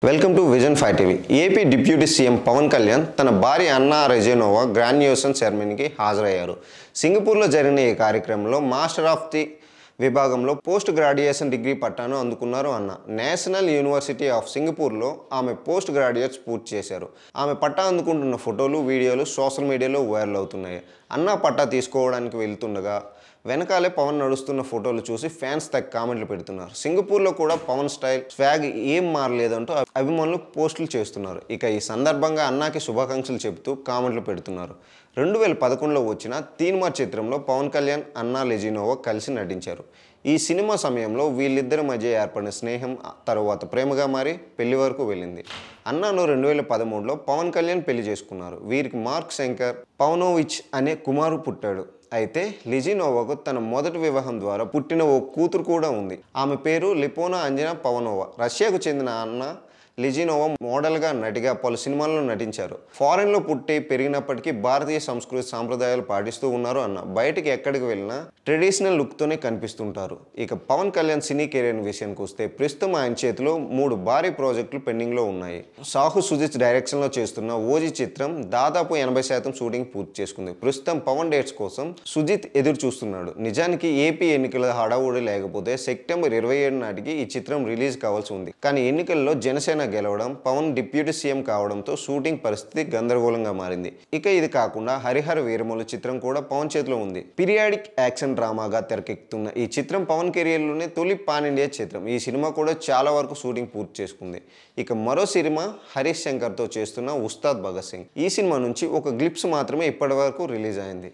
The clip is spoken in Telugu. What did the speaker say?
Welcome to vision 5 TV. AP deputy CM Pawan Kalyan తన భార్య అన్నా రెజినోవా గ్రాడ్యుయేషన్ సెరమనీకి హాజరయ్యారు. సింగపూర్లో జరిగిన ఈ కార్యక్రమంలో మాస్టర్ ఆఫ్ ది విభాగంలో పోస్ట్ గ్రాడ్యుయేషన్ డిగ్రీ పట్టాను అందుకున్నారు అన్న. నేషనల్ యూనివర్సిటీ ఆఫ్ సింగపూర్లో ఆమె పోస్ట్ గ్రాడ్యుయేట్స్ పూర్తి చేశారు. ఆమె పట్టా అందుకుంటున్న ఫోటోలు, వీడియోలు సోషల్ మీడియాలో వైరల్ అవుతున్నాయి. అన్న పట్టా తీసుకోవడానికి వెళ్తుండగా వెనకాలే పవన్ నడుస్తున్న ఫోటోలు చూసి ఫ్యాన్స్ తగ్గ కామెంట్లు పెడుతున్నారు. సింగపూర్లో కూడా పవన్ స్టైల్, స్వాగ్ ఏం మారలేదంటూ అభిమానులు పోస్టులు చేస్తున్నారు. ఇక ఈ సందర్భంగా అన్నాకి శుభాకాంక్షలు చెబుతూ కామెంట్లు పెడుతున్నారు. 2011లో వచ్చిన తీన్మార్ చిత్రంలో పవన్ కళ్యాణ్, అన్నా రెజినోవా కలిసి నటించారు. ఈ సినిమా సమయంలో వీళ్ళిద్దరి మధ్య ఏర్పడిన స్నేహం తరువాత ప్రేమగా మారి పెళ్లి వరకు వెళ్ళింది. అన్నాను 2013లో పవన్ కళ్యాణ్ పెళ్లి చేసుకున్నారు. వీరికి మార్క్ శంకర్ పవనోవిచ్ అనే కుమారుడు పుట్టాడు. అయితే రెజినోవాకు తన మొదటి వివాహం ద్వారా పుట్టిన ఓ కూతురు కూడా ఉంది. ఆమె పేరు లిపోనా అంజనా పవనోవా. రష్యాకు చెందిన అన్నా రెజినోవా మోడల్గా, నటిగా పలు సినిమాల్లో నటించారు. ఫారెన్లో పుట్టి పెరిగినప్పటికీ భారతీయ సంస్కృతి సాంప్రదాయాలు పాటిస్తూ ఉన్నారు అన్న. బయటికి ఎక్కడికి వెళ్ళినా ట్రెడిషనల్ లుక్తోనే కనిపిస్తుంటారు. ఇక పవన్ కళ్యాణ్ సినీ కెరీర్ విషయానికి వస్తే ప్రస్తుతం ఆయన చేతిలో 3 భారీ ప్రాజెక్టులు పెండింగ్లో ఉన్నాయి. సాహు సుజిత్ డైరెక్షన్లో చేస్తున్న ఓజీ చిత్రం దాదాపు 80% షూటింగ్ పూర్తి చేసుకుంది. ప్రస్తుతం పవన్ డేట్స్ కోసం సుజిత్ ఎదురు చూస్తున్నాడు. నిజానికి ఏపీ ఎన్నికల హడావుడి లేకపోతే సెప్టెంబర్ 27 నాటికి ఈ చిత్రం రిలీజ్ కావాల్సి ఉంది. కానీ ఎన్నికల్లో జనసేన గెలవడం, పవన్ డిప్యూటీ సీఎం కావడంతో షూటింగ్ పరిస్థితి గందరగోళంగా మారింది. ఇక ఇది కాకుండా హరిహర వీరమల్లు చిత్రం కూడా పవన్ చేతిలో ఉంది. పీరియాడిక్ యాక్షన్ డ్రామాగా తెరకెక్కుతున్న ఈ చిత్రం పవన్ కెరియర్లోనే తొలి పాన్ ఇండియా చిత్రం. ఈ సినిమా కూడా చాలా వరకు షూటింగ్ పూర్తి చేసుకుంది. ఇక మరో సినిమా హరీష్ శంకర్తో చేస్తున్న ఉస్తాద్ భగత్ సింగ్. ఈ సినిమా నుంచి ఒక గ్లిప్స్ మాత్రమే ఇప్పటి వరకు రిలీజ్ అయింది.